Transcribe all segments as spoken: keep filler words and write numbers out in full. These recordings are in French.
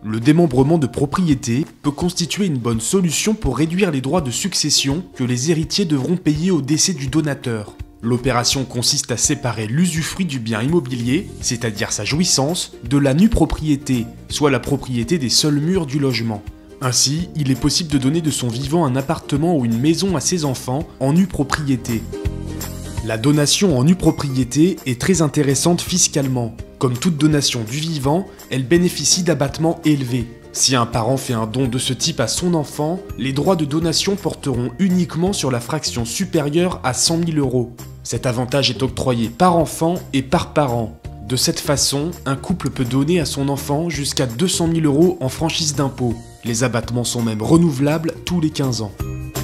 Le démembrement de propriété peut constituer une bonne solution pour réduire les droits de succession que les héritiers devront payer au décès du donateur. L'opération consiste à séparer l'usufruit du bien immobilier, c'est-à-dire sa jouissance, de la nue propriété, soit la propriété des seuls murs du logement. Ainsi, il est possible de donner de son vivant un appartement ou une maison à ses enfants en nue propriété. La donation en nue propriété est très intéressante fiscalement. Comme toute donation du vivant, elle bénéficie d'abattements élevés. Si un parent fait un don de ce type à son enfant, les droits de donation porteront uniquement sur la fraction supérieure à cent mille euros. Cet avantage est octroyé par enfant et par parent. De cette façon, un couple peut donner à son enfant jusqu'à deux cent mille euros en franchise d'impôt. Les abattements sont même renouvelables tous les quinze ans.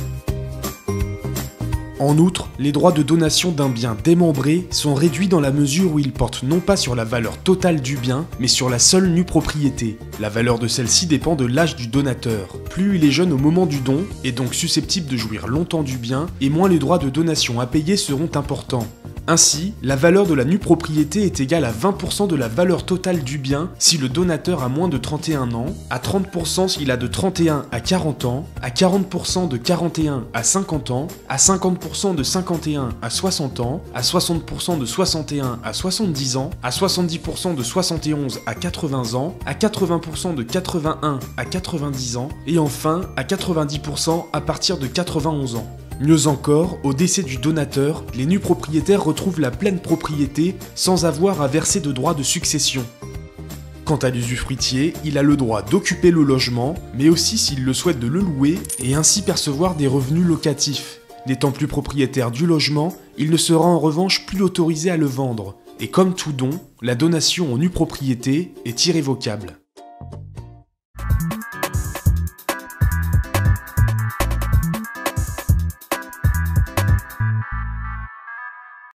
En outre, les droits de donation d'un bien démembré sont réduits dans la mesure où ils portent non pas sur la valeur totale du bien, mais sur la seule nue propriété. La valeur de celle-ci dépend de l'âge du donateur. Plus il est jeune au moment du don, et donc susceptible de jouir longtemps du bien, et moins les droits de donation à payer seront importants. Ainsi, la valeur de la nue propriété est égale à vingt pour cent de la valeur totale du bien si le donateur a moins de trente et un ans, à trente pour cent s'il a de trente et un à quarante ans, à quarante pour cent de quarante et un à cinquante ans, à cinquante pour cent de cinquante et un à soixante ans, à soixante pour cent de soixante et un à soixante-dix ans, à soixante-dix pour cent de soixante et onze à quatre-vingts ans, à quatre-vingts pour cent de quatre-vingt-un à quatre-vingt-dix ans, et enfin à quatre-vingt-dix pour cent à partir de quatre-vingt-onze ans. Mieux encore, au décès du donateur, les nus propriétaires retrouvent la pleine propriété sans avoir à verser de droits de succession. Quant à l'usufruitier, il a le droit d'occuper le logement, mais aussi s'il le souhaite de le louer et ainsi percevoir des revenus locatifs. N'étant plus propriétaire du logement, il ne sera en revanche plus autorisé à le vendre. Et comme tout don, la donation en nue propriété est irrévocable.